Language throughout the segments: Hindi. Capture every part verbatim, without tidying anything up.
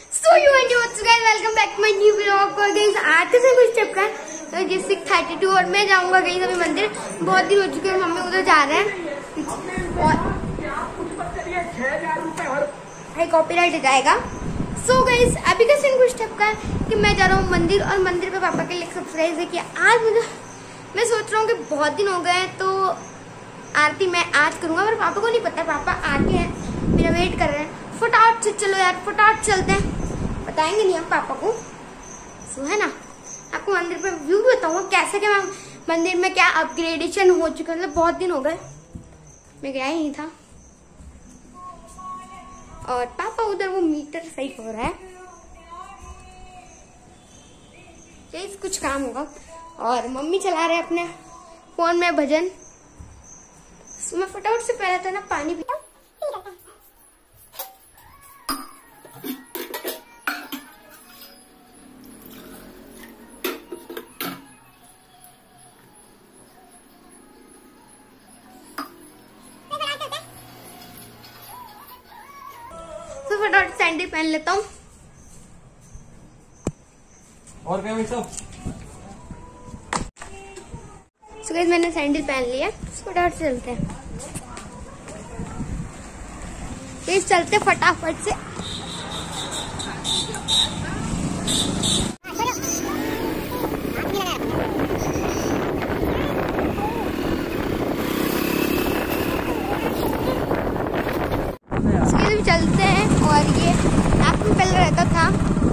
So you and what's guys, welcome back to my new vlog. और गाइस आज से कुछ स्टेप का तो जैसे थर्टी टू और मैं जाऊंगा गाइस अभी मंदिर। बहुत दिन हो चुके हैं, मम्मी उधर जा रहे हैं और कॉपीराइट जाएगा। सो गाइस अभी का सीन कुछ स्टेप का है कि मैं जा रहा हूँ मंदिर और मंदिर पे पापा के लिए सरप्राइज है कि आज मुझे मैं सोच रहा हूँ कि बहुत दिन हो गए तो आरती मैं आज करूंगा, पर पापा को नहीं पता। पापा आके हैं, मेरा वेट कर रहे हैं। फटाफट से चलो यार, फटाफट चलते हैं। बताएंगे नहीं हम पापा को, सो है ना। आपको मंदिर पे व्यू भी बताऊंगा कैसे क्या मंदिर में क्या अपग्रेडेशन हो चुका है। मतलब बहुत दिन हो गए मैं गया ही नहीं था। और पापा उधर वो मीटर सही हो रहा है, यही कुछ काम होगा। और मम्मी चला रहे अपने फोन में भजन। सो मैं फटाफट से पहले तो ना पानी पीता हूँ। तो फटाफट सैंडल पहन लेता हूँ। और क्या सब? सो गाइस मैंने सैंडल पहन लिया, फटाफट से चलते हैं। गाइस चलते फटाफट से। चलते हैं। और ये रात में पहले रहता था,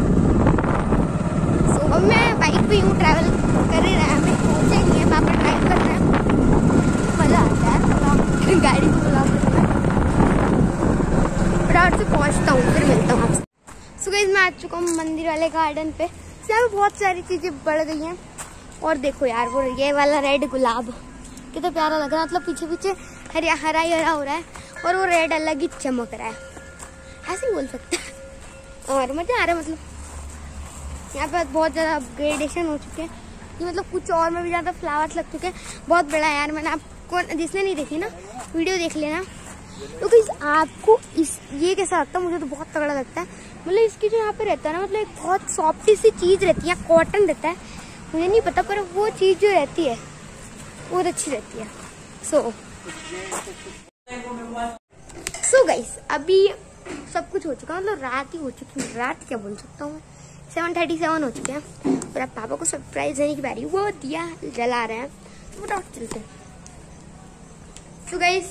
सो अब मैं बाइक पे यूँ ट्रैवल कर ही रहा है। हमें पहुंचे नहीं है, पापा ड्राइव कर रहे हैं। मजा आता है थोड़ा गाड़ी को बुला कर। फटाफट से पहुंचता हूँ, फिर मिलता हूँ आपसे। सो गाइस मैं आ चुका हूँ मंदिर वाले गार्डन पे। यहाँ पे बहुत सारी चीजें बढ़ गई हैं। और देखो यार वो ये वाला रेड गुलाब कितना प्यारा लग रहा है। मतलब पीछे पीछे हरा हरा ही हरा हो रहा है और वो रेड अलग ही चमक रहा है, ऐसे ही बोल सकते हैं। और मजा आ रहा है। मतलब यहाँ पे बहुत ज्यादा अपग्रेडेशन हो चुके हैं कि मतलब कुछ और में भी ज्यादा फ्लावर्स लग चुके हैं। बहुत बड़ा है यार। मैंने आपको, जिसने नहीं देखी ना वीडियो देख लेना। तो किस आपको इस ये कैसा लगता है? मुझे तो बहुत तगड़ा लगता है। मतलब इसकी जो यहाँ पे रहता है ना, मतलब एक बहुत सॉफ्टी सी चीज रहती है, कॉटन रहता है। मुझे नहीं पता, पर वो चीज जो रहती है बहुत अच्छी रहती है। सो सो गाइस अभी सब कुछ हो चुका है। मतलब रात ही हो चुकी है। रात क्या बोल सकता हूँ मैं, सेवन थर्टी सेवन हो चुके हैं। और अब पापा को सरप्राइज देने की बारी, वो दिया जला रहे हैं। तो फटाफट चलते हैं। सो गाइस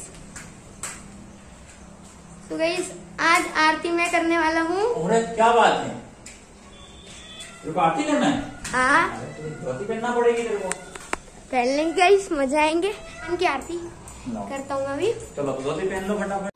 सो गाइस आज आरती मैं करने वाला हूँ। क्या बात है, तेरे को आरती करना है? हाँ धोती पहनना पड़ेगी तेरे को। पहन लेंगे गाइस, मजा आएंगे। उनकी आरती करता हूँ अभी। चलो धोती पहन लो फटाफट।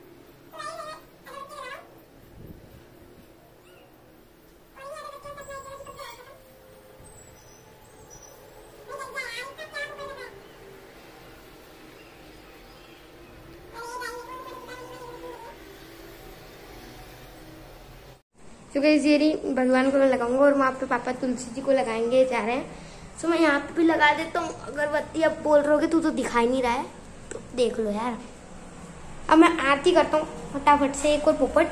तो गाइस ये भगवान को मैं लगाऊंगा और वहाँ पे पापा तुलसी जी को लगाएंगे जा रहे हैं। सो मैं यहाँ पे भी लगा देता हूँ अगरबत्ती। अब बोल रहे हो कि तू तो दिखाई नहीं रहा है, तो देख लो यार। अब मैं आरती करता हूँ फटाफट से। एक और पोपट।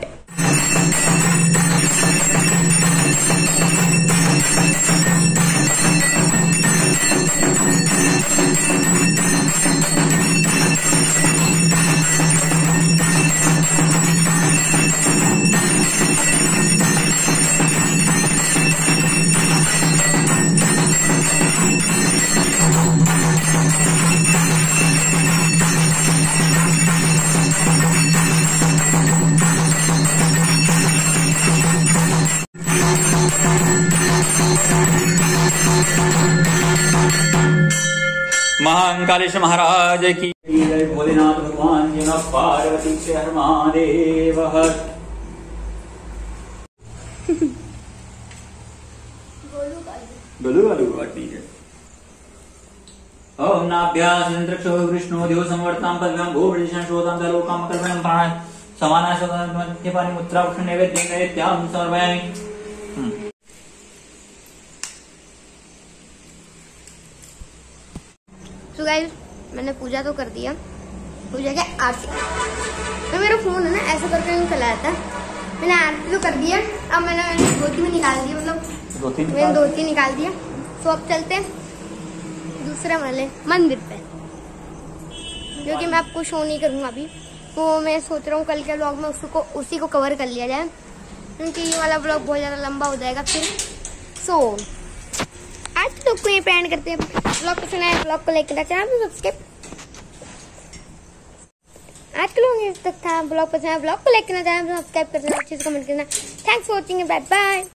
महाकालेश महाराज की जय। भोलेनाथ भगवान जी नमः। पार्वती से हर महादेव हर। गोलू गोलू ठीक है। ओम नाभ्यासो कृष्णो देव संवर्ताम पद्मं भूवृषं शोतां दलोकाम कल्पनं प्राण समानाशोतां के पानी मुद्रा उष्ण नैवेद्य नैवेद्याम समर्पयामि। सो गाइस मैंने पूजा तो कर दिया। पूजा क्या आरती। तो मेरा फोन है ना ऐसा करके नहीं चलाया था। मैंने आरती तो कर दिया, अब मैंने मैंने धोती में निकाल दिया, मतलब दो तीन मैंने धोती निकाल दिया। तो अब चलते हैं दूसरे वाले मंदिर पे, जो कि मैं आपको शो नहीं करूँगा अभी। तो मैं सोच रहा हूँ कल के ब्लॉग में उसको उसी को कवर कर लिया जाए, क्योंकि ये वाला ब्लॉग बहुत ज़्यादा लंबा हो जाएगा फिर। सो आज तो को ये पैंड करते हैं। ब्लॉग को सुना है, ब्लॉग को लाइक करना, चैनल को सब्सक्राइब। आज के लोग तक था ब्लॉग पसंद है, ब्लॉग को लाइक करना, चैनल को सब्सक्राइब करना, अच्छे से कमेंट करना। Thanks for watching, bye bye.